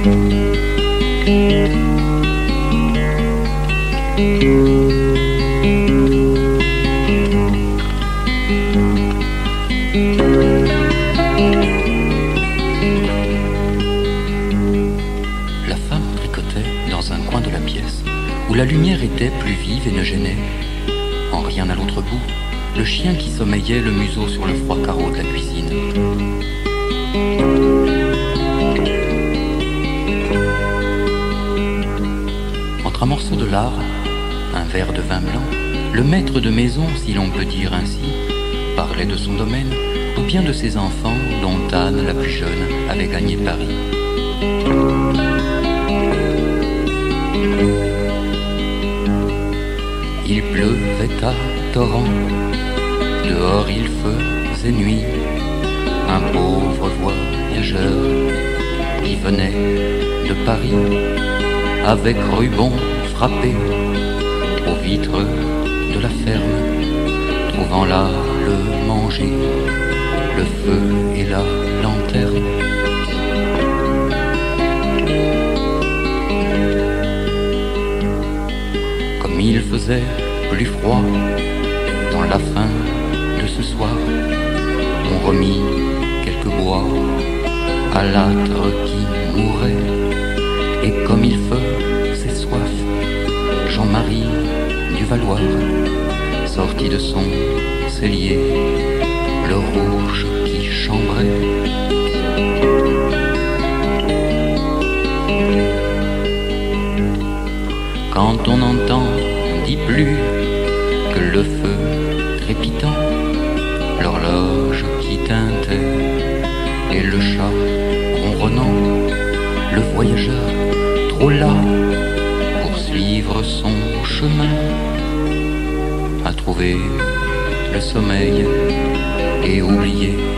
La femme tricotait dans un coin de la pièce où la lumière était plus vive et ne gênait en rien à l'autre bout le chien qui sommeillait le museau sur le froid carreau de la cuisine. Entre un morceau de lard, un verre de vin blanc, le maître de maison, si l'on peut dire ainsi, parlait de son domaine ou bien de ses enfants dont Anne, la plus jeune, avait gagné Paris. Il pleuvait à torrent, dehors il faisait nuit. Un pauvre voyageur qui venait de Paris, avec ruban frappé aux vitres de la ferme, trouvant là le manger, le feu et la lanterne. Comme il faisait plus froid dans la fin de ce soir, on remit quelques bois à l'âtre qui mourait. Et comme il faisait soif, Jean-Marie du Valoir sortit de son cellier le rouge qui chambrait. Quand on n'entendit plus que le feu trépitant, l'horloge qui tintait et le chat ronronnant, le voyageur trop las pour suivre son chemin a trouvé le sommeil et oublié